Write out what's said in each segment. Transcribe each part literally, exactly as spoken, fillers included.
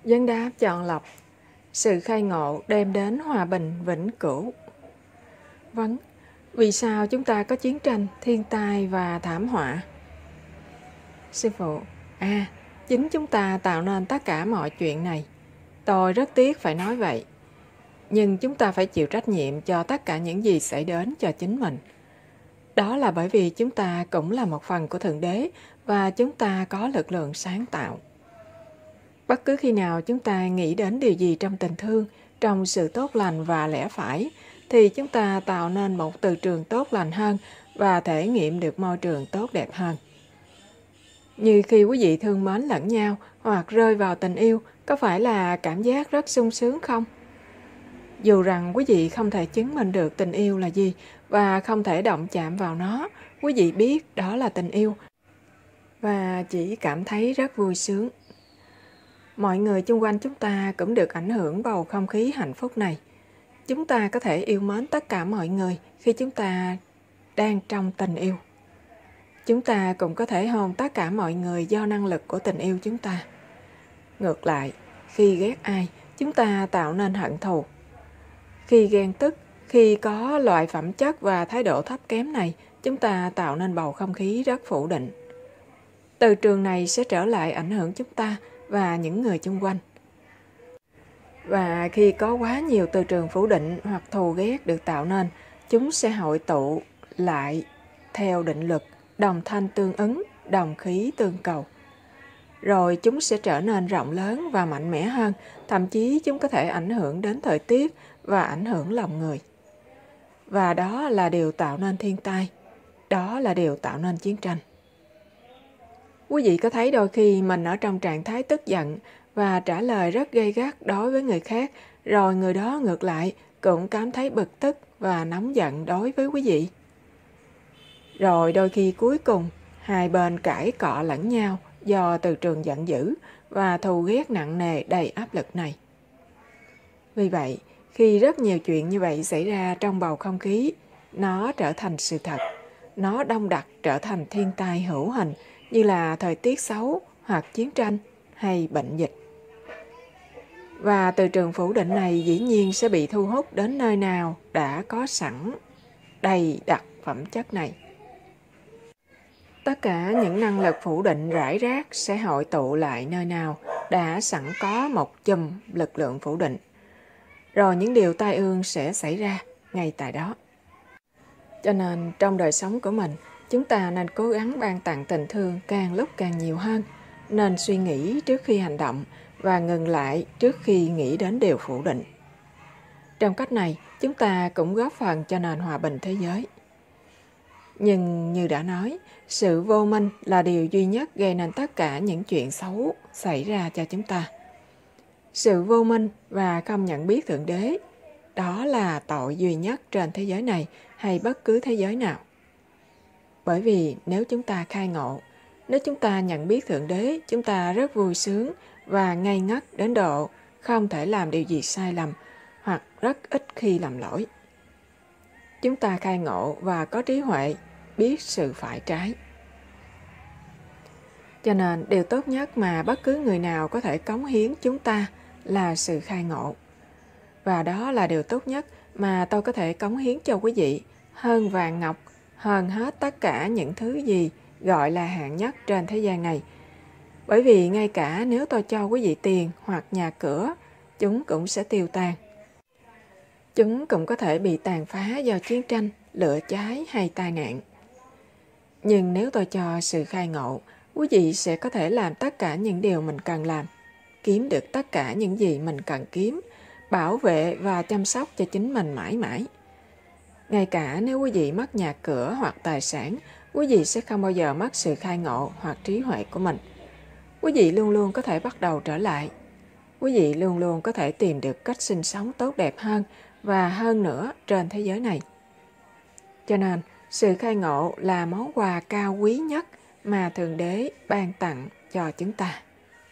Vấn đáp chọn lọc. Sự khai ngộ đem đến hòa bình vĩnh cửu. Vấn: vì sao chúng ta có chiến tranh, thiên tai và thảm họa? Sư phụ: À, chính chúng ta tạo nên tất cả mọi chuyện này. Tôi rất tiếc phải nói vậy. Nhưng chúng ta phải chịu trách nhiệm cho tất cả những gì xảy đến cho chính mình. Đó là bởi vì chúng ta cũng là một phần của Thượng Đế và chúng ta có lực lượng sáng tạo. Bất cứ khi nào chúng ta nghĩ đến điều gì trong tình thương, trong sự tốt lành và lẽ phải, thì chúng ta tạo nên một từ trường tốt lành hơn và thể nghiệm được môi trường tốt đẹp hơn. Như khi quý vị thương mến lẫn nhau hoặc rơi vào tình yêu, có phải là cảm giác rất sung sướng không? Dù rằng quý vị không thể chứng minh được tình yêu là gì và không thể động chạm vào nó, quý vị biết đó là tình yêu và chỉ cảm thấy rất vui sướng. Mọi người xung quanh chúng ta cũng được ảnh hưởng bầu không khí hạnh phúc này. Chúng ta có thể yêu mến tất cả mọi người khi chúng ta đang trong tình yêu. Chúng ta cũng có thể hôn tất cả mọi người do năng lực của tình yêu chúng ta. Ngược lại, khi ghét ai, chúng ta tạo nên hận thù. Khi ghen tức, khi có loại phẩm chất và thái độ thấp kém này, chúng ta tạo nên bầu không khí rất phủ định. Từ trường này sẽ trở lại ảnh hưởng chúng ta và những người xung quanh. Và khi có quá nhiều từ trường phủ định hoặc thù ghét được tạo nên, chúng sẽ hội tụ lại theo định luật đồng thanh tương ứng, đồng khí tương cầu. Rồi chúng sẽ trở nên rộng lớn và mạnh mẽ hơn, thậm chí chúng có thể ảnh hưởng đến thời tiết và ảnh hưởng lòng người. Và đó là điều tạo nên thiên tai, đó là điều tạo nên chiến tranh. Quý vị có thấy đôi khi mình ở trong trạng thái tức giận và trả lời rất gay gắt đối với người khác, rồi người đó ngược lại cũng cảm thấy bực tức và nóng giận đối với quý vị. Rồi đôi khi cuối cùng, hai bên cãi cọ lẫn nhau do từ trường giận dữ và thù ghét nặng nề đầy áp lực này. Vì vậy, khi rất nhiều chuyện như vậy xảy ra trong bầu không khí, nó trở thành sự thật. Nó đông đặc trở thành thiên tai hữu hình như là thời tiết xấu hoặc chiến tranh hay bệnh dịch. Và từ trường phủ định này dĩ nhiên sẽ bị thu hút đến nơi nào đã có sẵn đầy đặc phẩm chất này. Tất cả những năng lực phủ định rải rác sẽ hội tụ lại nơi nào đã sẵn có một chùm lực lượng phủ định. Rồi những điều tai ương sẽ xảy ra ngay tại đó. Cho nên trong đời sống của mình, chúng ta nên cố gắng ban tặng tình thương càng lúc càng nhiều hơn, nên suy nghĩ trước khi hành động và ngừng lại trước khi nghĩ đến điều phủ định. Trong cách này, chúng ta cũng góp phần cho nền hòa bình thế giới. Nhưng như đã nói, sự vô minh là điều duy nhất gây nên tất cả những chuyện xấu xảy ra cho chúng ta. Sự vô minh và không nhận biết Thượng Đế, đó là tội duy nhất trên thế giới này hay bất cứ thế giới nào. Bởi vì nếu chúng ta khai ngộ, nếu chúng ta nhận biết Thượng Đế, chúng ta rất vui sướng và ngây ngất đến độ không thể làm điều gì sai lầm hoặc rất ít khi làm lỗi. Chúng ta khai ngộ và có trí huệ, biết sự phải trái. Cho nên điều tốt nhất mà bất cứ người nào có thể cống hiến chúng ta là sự khai ngộ. Và đó là điều tốt nhất mà tôi có thể cống hiến cho quý vị, hơn vàng ngọc, hơn hết tất cả những thứ gì gọi là hạng nhất trên thế gian này. Bởi vì ngay cả nếu tôi cho quý vị tiền hoặc nhà cửa, chúng cũng sẽ tiêu tan. Chúng cũng có thể bị tàn phá do chiến tranh, lửa cháy hay tai nạn. Nhưng nếu tôi cho sự khai ngộ, quý vị sẽ có thể làm tất cả những điều mình cần làm, kiếm được tất cả những gì mình cần kiếm, bảo vệ và chăm sóc cho chính mình mãi mãi. Ngay cả nếu quý vị mất nhà cửa hoặc tài sản, quý vị sẽ không bao giờ mất sự khai ngộ hoặc trí huệ của mình. Quý vị luôn luôn có thể bắt đầu trở lại. Quý vị luôn luôn có thể tìm được cách sinh sống tốt đẹp hơn và hơn nữa trên thế giới này. Cho nên, sự khai ngộ là món quà cao quý nhất mà Thượng Đế ban tặng cho chúng ta.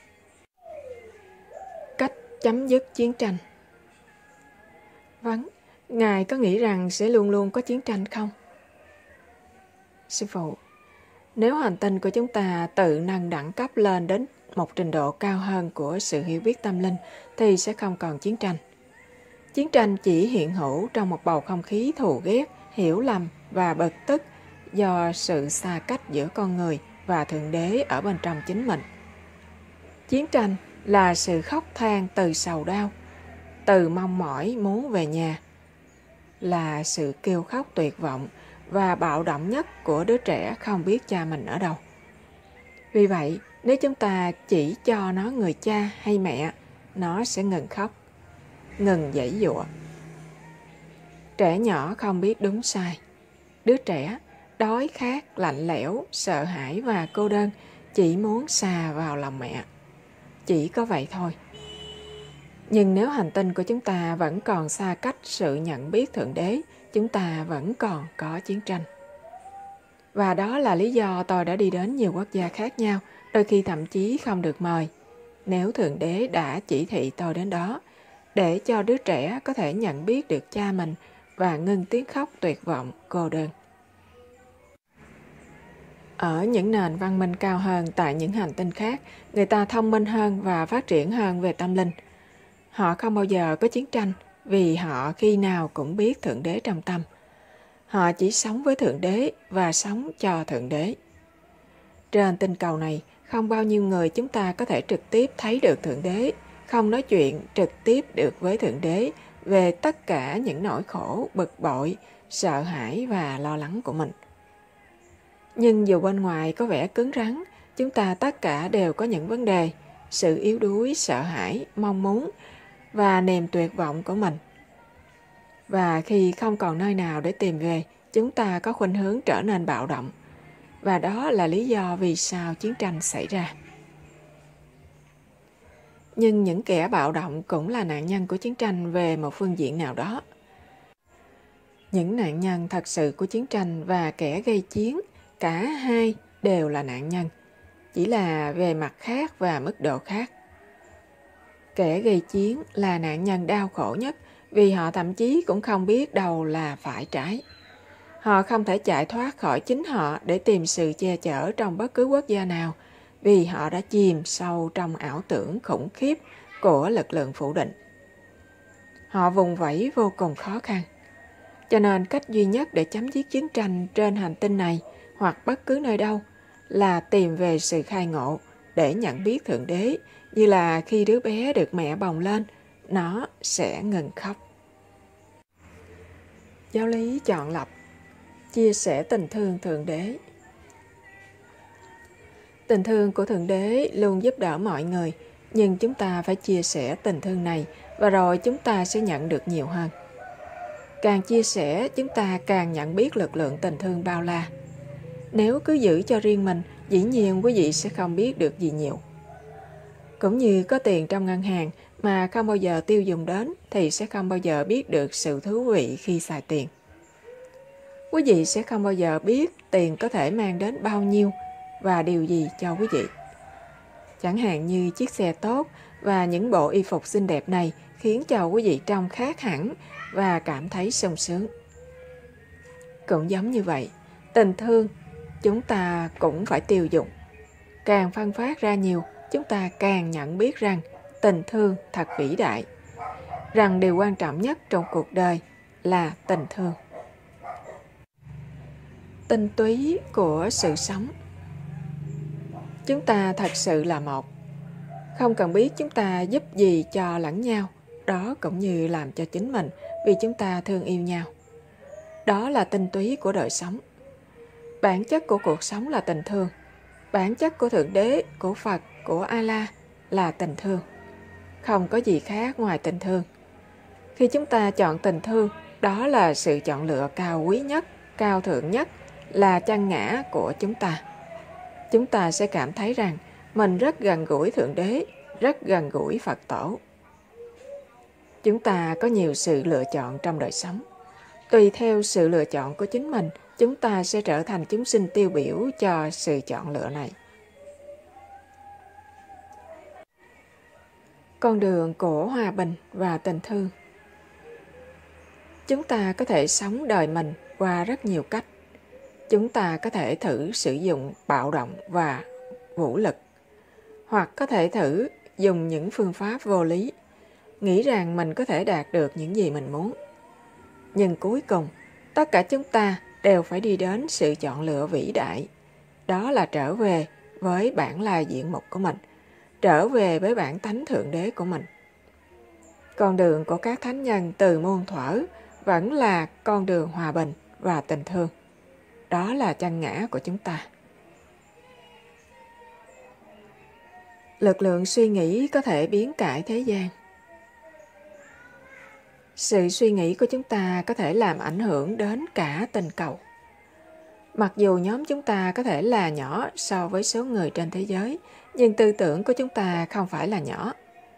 Cách chấm dứt chiến tranh. Vâng, Ngài có nghĩ rằng sẽ luôn luôn có chiến tranh không? Sư phụ, nếu hành tinh của chúng ta tự nâng đẳng cấp lên đến một trình độ cao hơn của sự hiểu biết tâm linh thì sẽ không còn chiến tranh. Chiến tranh chỉ hiện hữu trong một bầu không khí thù ghét, hiểu lầm và bực tức do sự xa cách giữa con người và Thượng Đế ở bên trong chính mình. Chiến tranh là sự khóc than từ sầu đau, từ mong mỏi muốn về nhà, là sự kêu khóc tuyệt vọng và bạo động nhất của đứa trẻ không biết cha mình ở đâu. Vì vậy, nếu chúng ta chỉ cho nó người cha hay mẹ, nó sẽ ngừng khóc, ngừng giãy giụa. Trẻ nhỏ không biết đúng sai. Đứa trẻ đói khát, lạnh lẽo, sợ hãi và cô đơn chỉ muốn xà vào lòng mẹ. Chỉ có vậy thôi. Nhưng nếu hành tinh của chúng ta vẫn còn xa cách sự nhận biết Thượng Đế, chúng ta vẫn còn có chiến tranh. Và đó là lý do tôi đã đi đến nhiều quốc gia khác nhau, đôi khi thậm chí không được mời. Nếu Thượng Đế đã chỉ thị tôi đến đó, để cho đứa trẻ có thể nhận biết được cha mình và ngưng tiếng khóc tuyệt vọng, cô đơn. Ở những nền văn minh cao hơn tại những hành tinh khác, người ta thông minh hơn và phát triển hơn về tâm linh. Họ không bao giờ có chiến tranh vì họ khi nào cũng biết Thượng Đế trong tâm. Họ chỉ sống với Thượng Đế và sống cho Thượng Đế. Trên tinh cầu này, không bao nhiêu người chúng ta có thể trực tiếp thấy được Thượng Đế, không nói chuyện trực tiếp được với Thượng Đế về tất cả những nỗi khổ, bực bội, sợ hãi và lo lắng của mình. Nhưng dù bên ngoài có vẻ cứng rắn, chúng ta tất cả đều có những vấn đề, sự yếu đuối, sợ hãi, mong muốn và niềm tuyệt vọng của mình. Và khi không còn nơi nào để tìm về, chúng ta có khuynh hướng trở nên bạo động. Và đó là lý do vì sao chiến tranh xảy ra. Nhưng những kẻ bạo động cũng là nạn nhân của chiến tranh về một phương diện nào đó. Những nạn nhân thật sự của chiến tranh và kẻ gây chiến, cả hai đều là nạn nhân, chỉ là về mặt khác và mức độ khác. Kẻ gây chiến là nạn nhân đau khổ nhất vì họ thậm chí cũng không biết đâu là phải trái. Họ không thể chạy thoát khỏi chính họ để tìm sự che chở trong bất cứ quốc gia nào vì họ đã chìm sâu trong ảo tưởng khủng khiếp của lực lượng phủ định. Họ vùng vẫy vô cùng khó khăn. Cho nên cách duy nhất để chấm dứt chiến tranh trên hành tinh này hoặc bất cứ nơi đâu là tìm về sự khai ngộ để nhận biết Thượng Đế, như là khi đứa bé được mẹ bồng lên, nó sẽ ngừng khóc. Giáo lý chọn lọc, chia sẻ tình thương Thượng Đế. Tình thương của Thượng Đế luôn giúp đỡ mọi người, nhưng chúng ta phải chia sẻ tình thương này và rồi chúng ta sẽ nhận được nhiều hơn. Càng chia sẻ, chúng ta càng nhận biết lực lượng tình thương bao la. Nếu cứ giữ cho riêng mình, dĩ nhiên quý vị sẽ không biết được gì nhiều. Cũng như có tiền trong ngân hàng mà không bao giờ tiêu dùng đến thì sẽ không bao giờ biết được sự thú vị khi xài tiền. Quý vị sẽ không bao giờ biết tiền có thể mang đến bao nhiêu và điều gì cho quý vị. Chẳng hạn như chiếc xe tốt và những bộ y phục xinh đẹp này khiến cho quý vị trông khác hẳn và cảm thấy sung sướng. Cũng giống như vậy, tình thương chúng ta cũng phải tiêu dùng. Càng phân phát ra nhiều, chúng ta càng nhận biết rằng tình thương thật vĩ đại, rằng điều quan trọng nhất trong cuộc đời là tình thương. Tinh túy của sự sống. Chúng ta thật sự là một. Không cần biết chúng ta giúp gì cho lẫn nhau, đó cũng như làm cho chính mình vì chúng ta thương yêu nhau. Đó là tinh túy của đời sống. Bản chất của cuộc sống là tình thương. Bản chất của Thượng Đế, của Phật, của Allah là tình thương. Không có gì khác ngoài tình thương. Khi chúng ta chọn tình thương, đó là sự chọn lựa cao quý nhất, cao thượng nhất, là chân ngã của chúng ta. Chúng ta sẽ cảm thấy rằng mình rất gần gũi Thượng Đế, rất gần gũi Phật Tổ. Chúng ta có nhiều sự lựa chọn trong đời sống. Tùy theo sự lựa chọn của chính mình, chúng ta sẽ trở thành chúng sinh tiêu biểu cho sự chọn lựa này. Con đường của hòa bình và tình thương. Chúng ta có thể sống đời mình qua rất nhiều cách. Chúng ta có thể thử sử dụng bạo động và vũ lực. hoặc có thể thử dùng những phương pháp vô lý, nghĩ rằng mình có thể đạt được những gì mình muốn. Nhưng cuối cùng, tất cả chúng ta đều phải đi đến sự chọn lựa vĩ đại. Đó là trở về với bản lai diện mục của mình, trở về với bản tánh thượng đế của mình. Con đường của các thánh nhân từ muôn thuở vẫn là con đường hòa bình và tình thương. Đó là chân ngã của chúng ta. Lực lượng suy nghĩ có thể biến cải thế gian. Sự suy nghĩ của chúng ta có thể làm ảnh hưởng đến cả tình cầu. Mặc dù nhóm chúng ta có thể là nhỏ so với số người trên thế giới, nhưng tư tưởng của chúng ta không phải là nhỏ.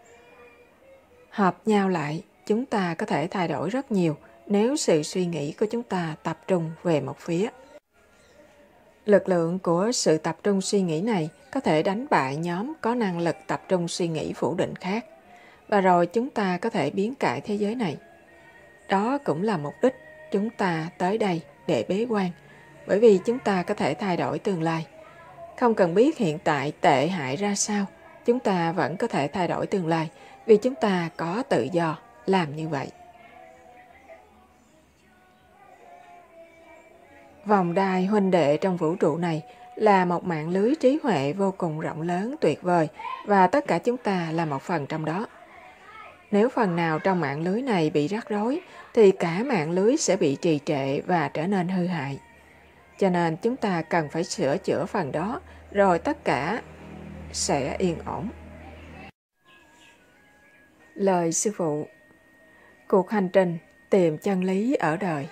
Hợp nhau lại, chúng ta có thể thay đổi rất nhiều nếu sự suy nghĩ của chúng ta tập trung về một phía. Lực lượng của sự tập trung suy nghĩ này có thể đánh bại nhóm có năng lực tập trung suy nghĩ phủ định khác, và rồi chúng ta có thể biến cải thế giới này. Đó cũng là mục đích chúng ta tới đây để bế quan, bởi vì chúng ta có thể thay đổi tương lai. Không cần biết hiện tại tệ hại ra sao, chúng ta vẫn có thể thay đổi tương lai vì chúng ta có tự do làm như vậy. Vòng đai huynh đệ trong vũ trụ này là một mạng lưới trí huệ vô cùng rộng lớn tuyệt vời, và tất cả chúng ta là một phần trong đó. Nếu phần nào trong mạng lưới này bị rắc rối, thì cả mạng lưới sẽ bị trì trệ và trở nên hư hại. Cho nên chúng ta cần phải sửa chữa phần đó, rồi tất cả sẽ yên ổn. Lời sư phụ: cuộc hành trình tìm chân lý ở đời.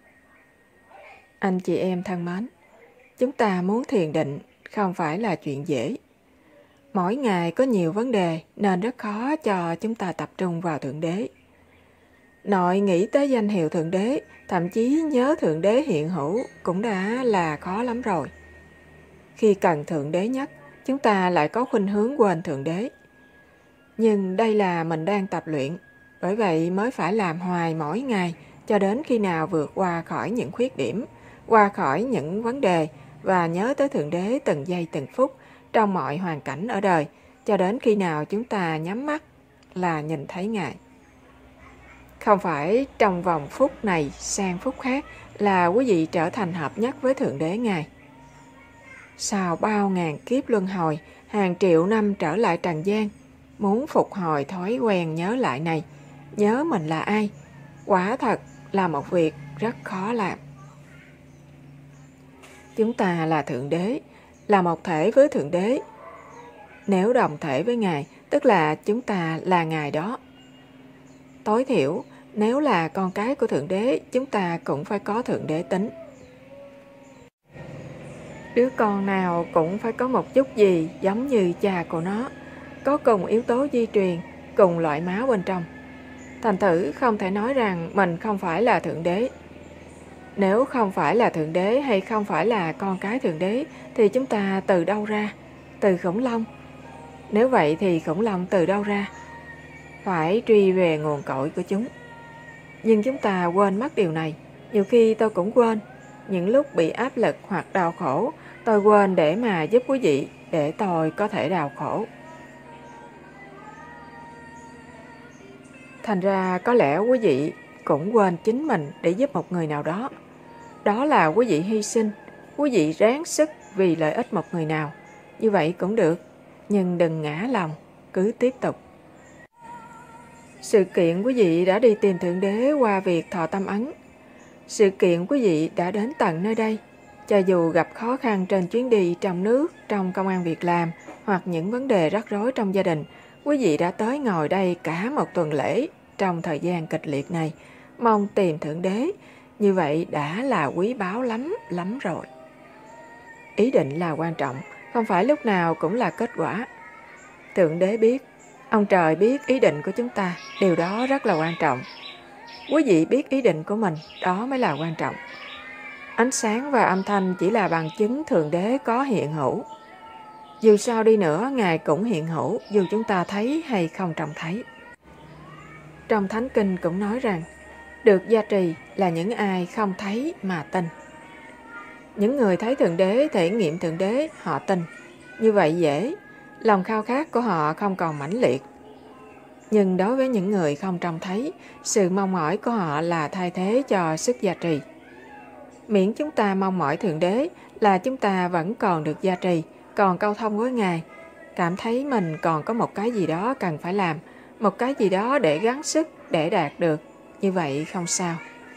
Anh chị em thân mến, chúng ta muốn thiền định không phải là chuyện dễ. Mỗi ngày có nhiều vấn đề nên rất khó cho chúng ta tập trung vào Thượng Đế. Nội nghĩ tới danh hiệu Thượng Đế, thậm chí nhớ Thượng Đế hiện hữu cũng đã là khó lắm rồi. Khi cần Thượng Đế nhất, chúng ta lại có khuynh hướng quên Thượng Đế. Nhưng đây là mình đang tập luyện, bởi vậy mới phải làm hoài mỗi ngày cho đến khi nào vượt qua khỏi những khuyết điểm, qua khỏi những vấn đề và nhớ tới Thượng Đế từng giây từng phút trong mọi hoàn cảnh ở đời, cho đến khi nào chúng ta nhắm mắt là nhìn thấy Ngài. Không phải trong vòng phút này sang phút khác là quý vị trở thành hợp nhất với Thượng Đế Ngài. Sau bao ngàn kiếp luân hồi, hàng triệu năm trở lại trần gian, muốn phục hồi thói quen nhớ lại này, nhớ mình là ai, quả thật là một việc rất khó làm. Chúng ta là Thượng Đế, là một thể với Thượng Đế. Nếu đồng thể với Ngài, tức là chúng ta là Ngài đó. Tối thiểu, nếu là con cái của Thượng Đế, chúng ta cũng phải có Thượng Đế tính. Đứa con nào cũng phải có một chút gì giống như cha của nó, có cùng yếu tố di truyền, cùng loại máu bên trong. Thành thử không thể nói rằng mình không phải là Thượng Đế. Nếu không phải là Thượng Đế hay không phải là con cái Thượng Đế, thì chúng ta từ đâu ra? Từ khủng long. Nếu vậy thì khủng long từ đâu ra? Phải truy về nguồn cội của chúng. Nhưng chúng ta quên mất điều này. Nhiều khi tôi cũng quên. Những lúc bị áp lực hoặc đau khổ, tôi quên để mà giúp quý vị, để tôi có thể đau khổ. Thành ra có lẽ quý vị cũng quên chính mình để giúp một người nào đó. Đó là quý vị hy sinh, quý vị ráng sức vì lợi ích một người nào. Như vậy cũng được, nhưng đừng ngã lòng, cứ tiếp tục. Sự kiện quý vị đã đi tìm Thượng Đế qua việc thọ tâm ấn. Sự kiện quý vị đã đến tận nơi đây, cho dù gặp khó khăn trên chuyến đi trong nước, trong công ăn việc làm hoặc những vấn đề rắc rối trong gia đình, quý vị đã tới ngồi đây cả một tuần lễ trong thời gian kịch liệt này, mong tìm Thượng Đế. Như vậy đã là quý báu lắm, lắm rồi. Ý định là quan trọng, không phải lúc nào cũng là kết quả. Thượng Đế biết, ông trời biết ý định của chúng ta, điều đó rất là quan trọng. Quý vị biết ý định của mình, đó mới là quan trọng. Ánh sáng và âm thanh chỉ là bằng chứng Thượng Đế có hiện hữu. Dù sao đi nữa, Ngài cũng hiện hữu, dù chúng ta thấy hay không trông thấy. Trong Thánh Kinh cũng nói rằng, được gia trì là những ai không thấy mà tin. Những người thấy Thượng Đế, thể nghiệm Thượng Đế, họ tin. Như vậy dễ. lòng khao khát của họ không còn mãnh liệt. Nhưng đối với những người không trông thấy, sự mong mỏi của họ là thay thế cho sức gia trì. Miễn chúng ta mong mỏi Thượng Đế là chúng ta vẫn còn được gia trì, còn câu thông với Ngài, cảm thấy mình còn có một cái gì đó cần phải làm, một cái gì đó để gắng sức, để đạt được. Như vậy không sao.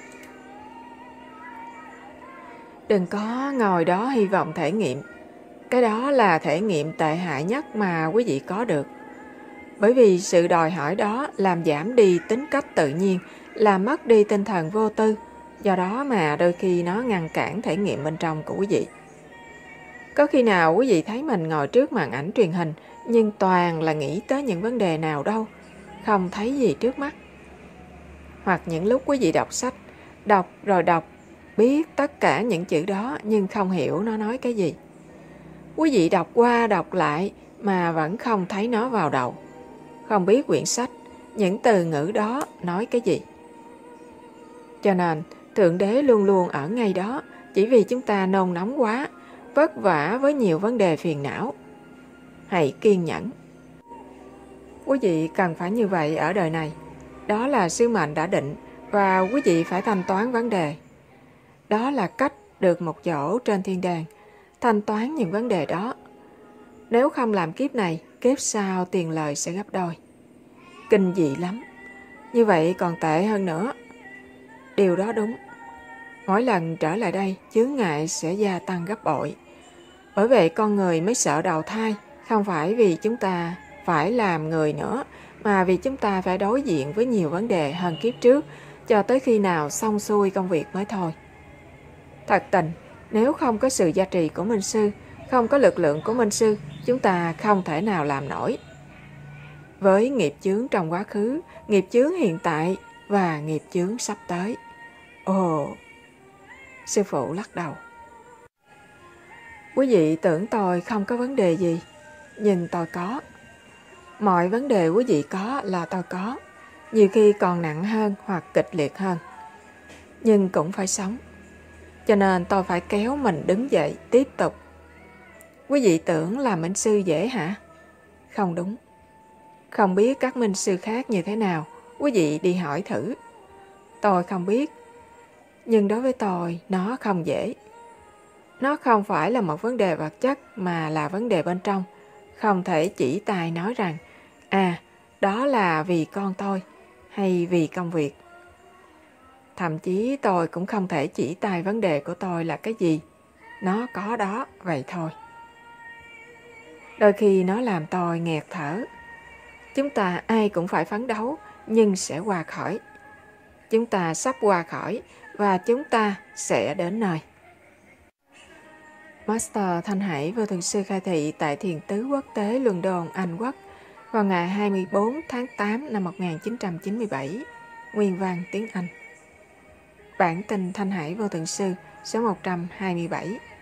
Đừng có ngồi đó hy vọng thể nghiệm. Cái đó là thể nghiệm tệ hại nhất mà quý vị có được. Bởi vì sự đòi hỏi đó làm giảm đi tính cách tự nhiên, làm mất đi tinh thần vô tư. Do đó mà đôi khi nó ngăn cản thể nghiệm bên trong của quý vị. Có khi nào quý vị thấy mình ngồi trước màn ảnh truyền hình nhưng toàn là nghĩ tới những vấn đề nào đâu, không thấy gì trước mắt. Hoặc những lúc quý vị đọc sách, đọc rồi đọc, biết tất cả những chữ đó nhưng không hiểu nó nói cái gì. Quý vị đọc qua đọc lại mà vẫn không thấy nó vào đầu. Không biết quyển sách, những từ ngữ đó nói cái gì. Cho nên, Thượng Đế luôn luôn ở ngay đó, chỉ vì chúng ta nôn nóng quá, vất vả với nhiều vấn đề phiền não. Hãy kiên nhẫn. Quý vị cần phải như vậy ở đời này. Đó là sứ mệnh đã định và quý vị phải thanh toán vấn đề. Đó là cách được một chỗ trên thiên đàng, thanh toán những vấn đề đó. Nếu không làm kiếp này, kiếp sau tiền lời sẽ gấp đôi. Kinh dị lắm. Như vậy còn tệ hơn nữa. Điều đó đúng. Mỗi lần trở lại đây, chướng ngại sẽ gia tăng gấp bội. Bởi vậy con người mới sợ đầu thai, không phải vì chúng ta phải làm người nữa, mà vì chúng ta phải đối diện với nhiều vấn đề hơn kiếp trước, cho tới khi nào xong xuôi công việc mới thôi. Thật tình, nếu không có sự gia trì của Minh Sư, không có lực lượng của Minh Sư, chúng ta không thể nào làm nổi. Với nghiệp chướng trong quá khứ, nghiệp chướng hiện tại và nghiệp chướng sắp tới. Ồ, sư phụ lắc đầu. Quý vị tưởng tôi không có vấn đề gì, nhưng tôi có. Mọi vấn đề quý vị có là tôi có, nhiều khi còn nặng hơn hoặc kịch liệt hơn. Nhưng cũng phải sống. Cho nên tôi phải kéo mình đứng dậy tiếp tục. Quý vị tưởng làm minh sư dễ hả? Không đúng. Không biết các minh sư khác như thế nào, quý vị đi hỏi thử. Tôi không biết. Nhưng đối với tôi, nó không dễ. Nó không phải là một vấn đề vật chất mà là vấn đề bên trong. Không thể chỉ tài nói rằng, à, đó là vì con tôi, hay vì công việc. Thậm chí tôi cũng không thể chỉ tài vấn đề của tôi là cái gì. Nó có đó, vậy thôi. Đôi khi nó làm tôi nghẹt thở. Chúng ta ai cũng phải phấn đấu, nhưng sẽ qua khỏi. Chúng ta sắp qua khỏi, và chúng ta sẽ đến nơi. Master Thanh Hải Vô Thượng Sư khai thị tại Thiền Tứ Quốc tế London, Anh Quốc vào ngày hai mươi bốn tháng tám năm một nghìn chín trăm chín mươi bảy. Nguyên văn tiếng Anh. Bản tin Thanh Hải Vô Thượng Sư số một trăm hai mươi bảy.